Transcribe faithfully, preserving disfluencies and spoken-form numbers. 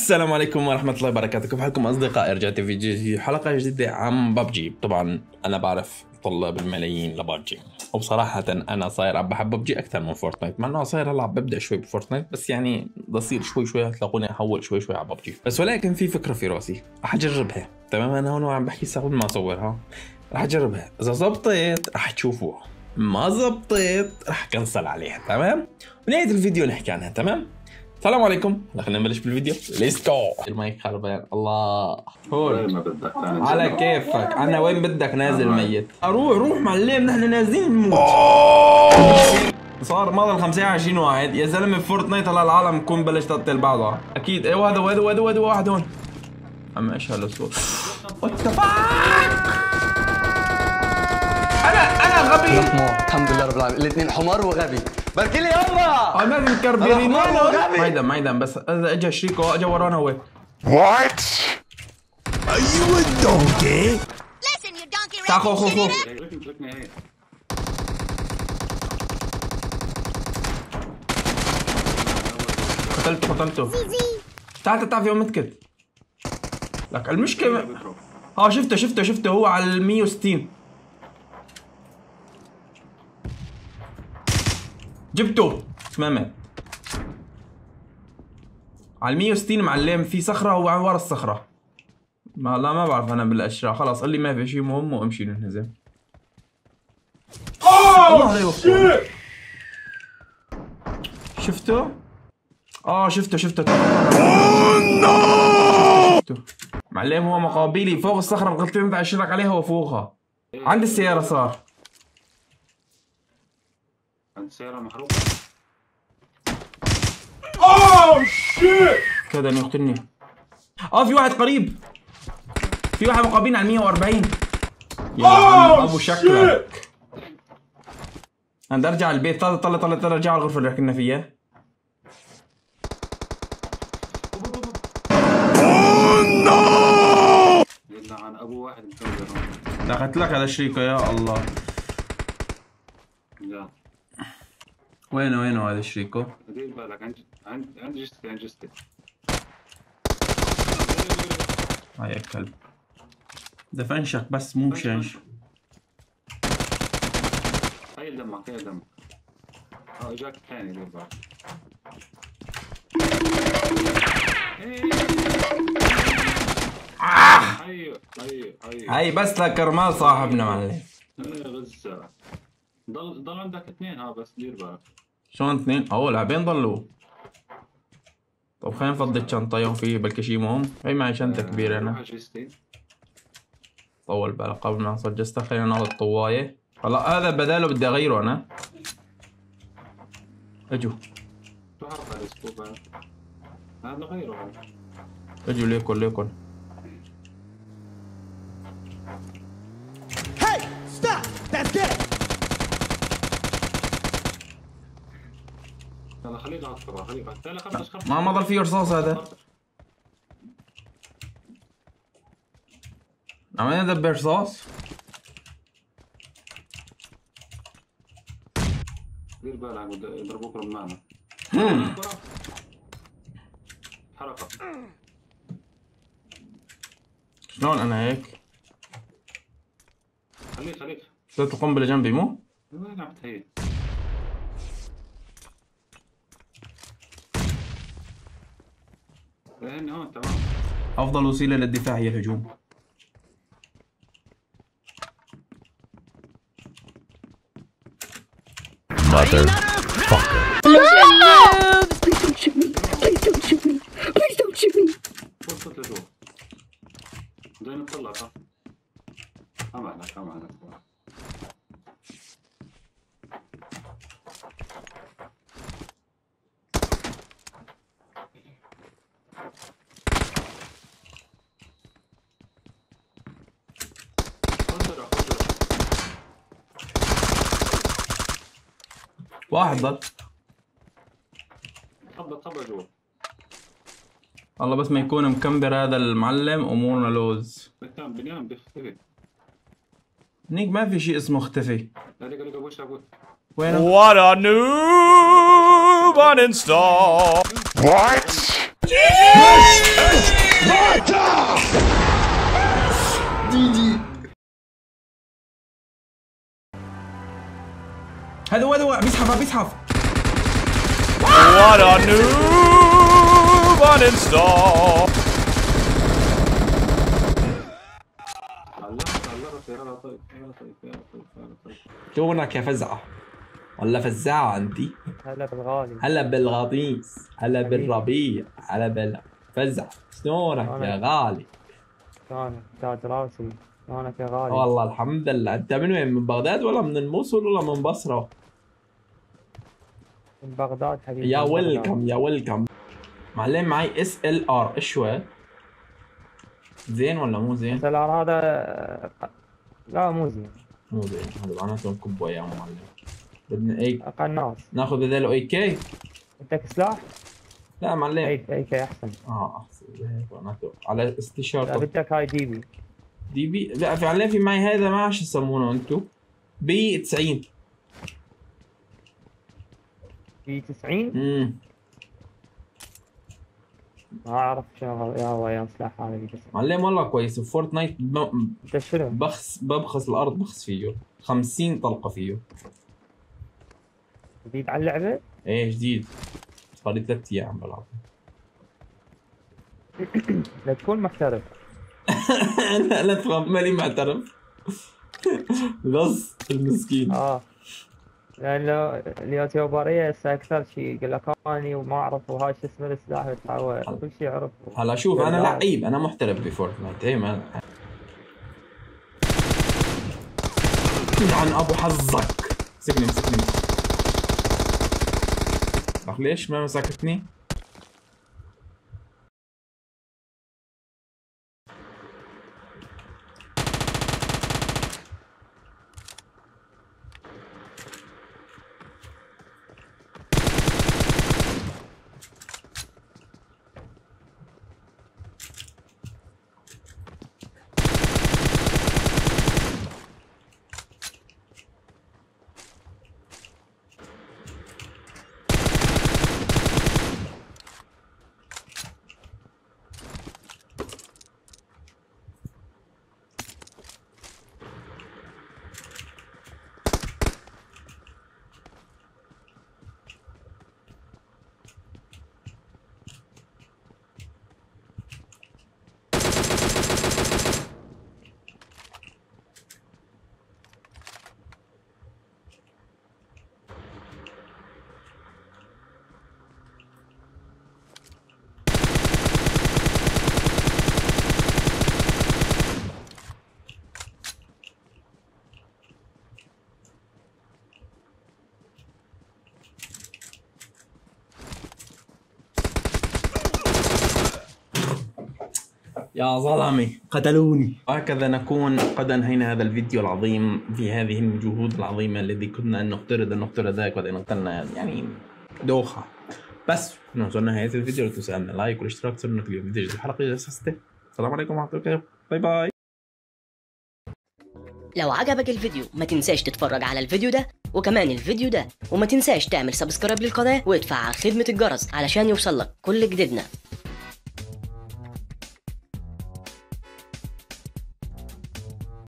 السلام عليكم ورحمة الله وبركاته، كيف حالكم أصدقائي؟ رجعت في فيديو حلقة جديدة عن ببجي. طبعا أنا بعرف طلاب الملايين لببجي، وبصراحة أنا صاير عم بحب ببجي أكثر من فورتنايت، مع إنه صاير هلا عم ببدأ شوي بفورتنايت، بس يعني بصير شوي شوي هتلاقوني أحول شوي شوي على ببجي. بس ولكن في فكرة في راسي رح أجربها. تمام، أنا هون عم بحكي قبل ما أصورها، رح أجربها. إذا زبطت رح تشوفوها، ما زبطت رح كنسل عليها. تمام، ونهاية الفيديو نحكي عنها. تمام، السلام عليكم، خلينا نبلش بالفيديو. ليتس جو. المايك خربان. الله هون وين ما بدك على كيفك. انا وين بدك نازل ميت؟ اروح روح معلم، نحن نازلين نموت. صار ماضي ال خمسة وعشرين واحد يا زلمه بفورتنايت. هلا العالم بكون بلش تقتل بعضها اكيد. ايوه هذا وهذا وهذا وهذا واحد هون. اما ايش هالصوت؟ وات ذا فاك. انا انا غبي. الحمد لله رب العالمين، الاثنين حمار وغبي. بركي لي يلا. اه ما في مكربرين. ما يدم ما يدم، بس اذا اجى شريكه اجى ورانا هو. What? Are you a donkey? Listen, you donkey تعال خو خو خو. قتلته قتلته. تعال تعال في يوم متكت. لك المشكلة اه شفته شفته شفته هو على ال مية وستين. جبته تماما على ال مية وستين معلم. في صخرة هو ورا الصخرة. ما لا ما بعرف انا بالاشياء. خلاص قال لي ما في شيء مهم وامشي ننزل. اوه شفته؟ اه شفته شفته. شفته معلم. هو مقابلي فوق الصخرة الغلطتين اللي انت اشرك عليها وفوقها. عند السيارة صار. عند السيارة محروقة. Oh shit! كذا يقتلني. اه في واحد قريب. في واحد مقابلين على مية وأربعين. يا عم ابو شكلك. انا بدي ارجع البيت. طلع طلع طلع طلع ارجع على الغرفة اللي كنا فيها. عن ابو واحد مكبر. دخلت لك على شريكه يا الله. لا وينه وينه هذا شريكه؟ دير بالك. عند عند عند جستي عند جستي. هاي الكلب دفنشك بس مو شنش. هاي دمك هاي دمك. اه اجاك الثاني. دير بالك. ايوه ايوه ايوه. هاي بس لكرمال صاحبنا معلم. ايه بس ضل ضل عندك اثنين. ها بس دير بالك. شلون اثنين؟ اوه لاعبين ضلوا. طب خلينا نفضي الشنطة يوم في بلكي شي مهم. هي معي شنطة كبيرة انا. طول بالك قبل ما نصل جستة. خلينا ناخذ الطواية. هلا هذا بداله بدي اغيره انا. اجوا شو حركة الاسبوع هذا غيره هذا. اجوا ليكن ليكن. Hey, stop! That's dead. يلا خليك على الصباح. خليك على تعال خمسة خمسة. ما ما ضل فيه رصاص هذا. عمالين ندبر رصاص. دير بالك يضربوك رمانة. حركة. شلون انا هيك؟ خليك خليك. شلت القنبلة جنبي مو؟ وين عم تهيئ؟ لأن هون تمام. افضل وسيلة للدفاع هي الهجوم. Motherfucker. Please don't shoot me. Please don't shoot me. Please don't shoot me. فرصة لجوا. بدنا نطلع صح؟ كم عليك كم عليك. واحد ضل. خبط خبط جوا. والله بس ما يكون مكمبر هذا المعلم امورنا لوز. بنام بنام بيختفي. هنيك ما في شيء اسمه اختفي. What a noob uninstall. What? جي جي. هذا هو هذا هو بيزحف بيزحف. What a noob uninstall. علقت علقت يا لطيف يا لطيف يا لطيف يا لطيف. شلونك يا فزعة؟ ولا فزاعة انتي؟ هلا بالغالي. هلا بالغطيس، هلا بالربيع، هلا بالفزعة، شلونك يا غالي؟ شلونك تاج راسي؟ شلونك يا غالي؟ والله الحمد لله. انت من وين؟ من بغداد ولا من الموصل ولا من بصرة؟ من بغداد حبيبي. يا من بغداد. ويلكم يا ويلكم. معلم معي اس ال ار اشوى. زين ولا مو زين؟ اس ال ار هذا لا مو زين. مو زين، هذا معناته نكبه يا معلم. بدنا اي قناص. ناخذ بداله اي كي؟ بدك سلاح؟ لا معلم. اي اي كي احسن. اه احسن هيك معناته على لا استشارة بدك هاي دي بي. دي بي. لا فعلا في معي هذا، ما شو يسمونه انتو؟ بي تسعين. بي تسعين؟ امم ما اعرف شنو يا هو يا سلاح هذا بي تسعين. معلم والله كويس. فورتنايت ب... انت شنو؟ بخس ببخس الارض، بخس فيه خمسين طلقة فيه. جديد على اللعبة؟ ايه جديد، صار لي ثلاث ايام بلعب. لا تكون محترف. انا لا تفهم مالي معترف. بس المسكين. اه لانه اليوتيوبرية هسه اكثر شيء يقول لك اني وما اعرف وهاي شو اسمه السلاح بتحول كل شيء يعرف. هلا شوف انا لعيب، انا محترف بفورتنايت. ايه ما عن ابو حظك. مسكني مسكني. اخ ليش ما مسكتني؟ يا ظلمة قتلوني. هكذا نكون قد انهينا هذا الفيديو العظيم في هذه الجهود العظيمة الذي كنا ان نفترض ان نفترض ذلك وقد نقلنا يعني دوخة. بس وصلنا نهاية الفيديو. لا تنسوا اللايك لايك والاشتراك. صرنا كل يوم فيديو جديد. الحلقة جلسة. السلام عليكم ورحمة الله وبركاته. باي باي. لو عجبك الفيديو ما تنساش تتفرج على الفيديو ده وكمان الفيديو ده، وما تنساش تعمل سبسكرايب للقناة وادفع على خدمة الجرس علشان يوصلك كل جديدنا.